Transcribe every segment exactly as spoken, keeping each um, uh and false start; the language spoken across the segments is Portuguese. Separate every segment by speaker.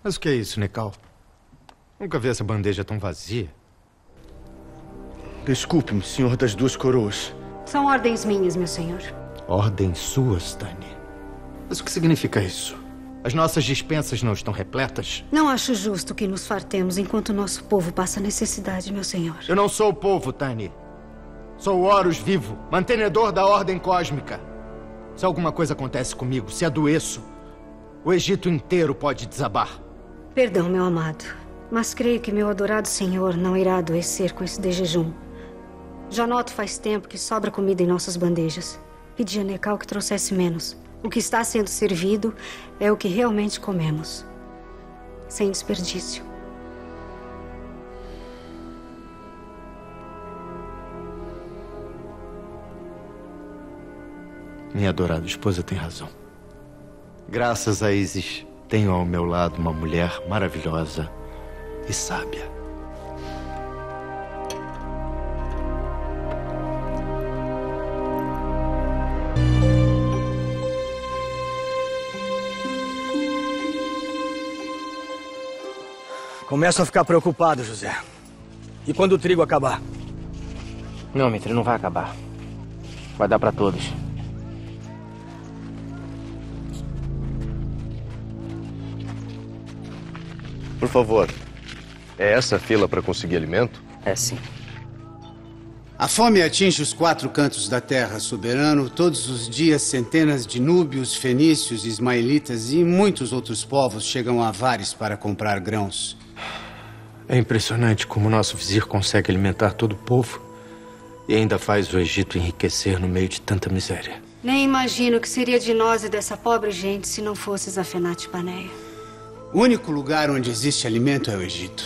Speaker 1: Mas o que é isso, Nekal? Nunca vi essa bandeja tão vazia.
Speaker 2: Desculpe-me, senhor das duas coroas.
Speaker 3: São ordens minhas, meu senhor.
Speaker 1: Ordens suas, Tani? Mas o que significa isso? As nossas despensas não estão repletas?
Speaker 3: Não acho justo que nos fartemos enquanto o nosso povo passa necessidade, meu senhor.
Speaker 1: Eu não sou o povo, Tani. Sou o Horus vivo, mantenedor da ordem cósmica. Se alguma coisa acontece comigo, se adoeço, o Egito inteiro pode desabar.
Speaker 3: Perdão, meu amado, mas creio que meu adorado senhor não irá adoecer com esse de jejum. Já noto faz tempo que sobra comida em nossas bandejas. Pedi a Nekal que trouxesse menos. O que está sendo servido é o que realmente comemos. Sem desperdício.
Speaker 1: Minha adorada esposa tem razão. Graças a Isis, tenho ao meu lado uma mulher maravilhosa e sábia.
Speaker 4: Começo a ficar preocupado, José. E quando o trigo acabar?
Speaker 5: Não, Mitre, não vai acabar. Vai dar pra todos.
Speaker 6: Por favor, é essa a fila para conseguir alimento?
Speaker 5: É sim.
Speaker 7: A fome atinge os quatro cantos da terra, soberano. Todos os dias, centenas de núbios, fenícios, ismaelitas e muitos outros povos chegam a Avares para comprar grãos.
Speaker 1: É impressionante como o nosso vizir consegue alimentar todo o povo e ainda faz o Egito enriquecer no meio de tanta miséria.
Speaker 3: Nem imagino o que seria de nós e dessa pobre gente se não fosse Zafenat Paneia.
Speaker 7: O único lugar onde existe alimento é o Egito.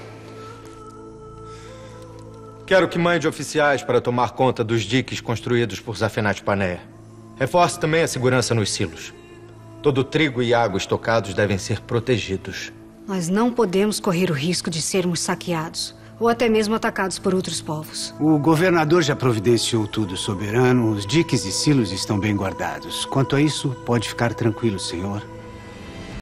Speaker 1: Quero que mande oficiais para tomar conta dos diques construídos por Zafenat Paneia. Reforce também a segurança nos silos. Todo o trigo e água estocados devem ser protegidos.
Speaker 3: Nós não podemos correr o risco de sermos saqueados ou até mesmo atacados por outros povos.
Speaker 7: O governador já providenciou tudo, soberano. Os diques e silos estão bem guardados. Quanto a isso, pode ficar tranquilo, senhor.